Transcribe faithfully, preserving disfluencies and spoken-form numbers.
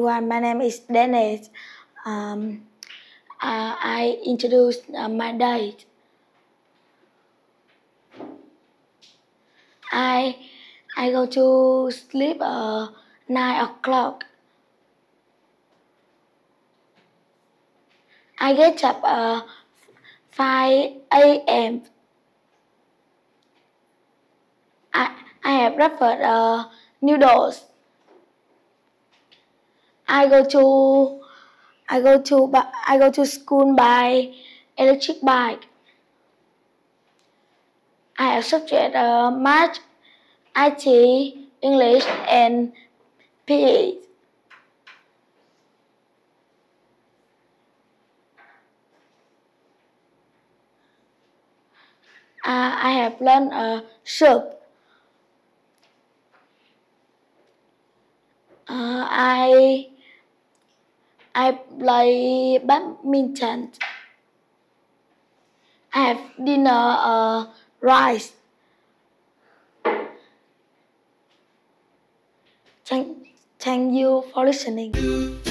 everyone, my name is Dennis. Um, uh, I introduce uh, my diet. I I go to sleep uh, nine o'clock. I get up uh, five a m I I have breakfast uh, noodles. I go to I go to I go to school by electric bike. I have subject uh, math, I T, English, and P E. Uh, I have learned uh, soup. Uh, I I play badminton. I have dinner uh, rice. Thank, thank you for listening.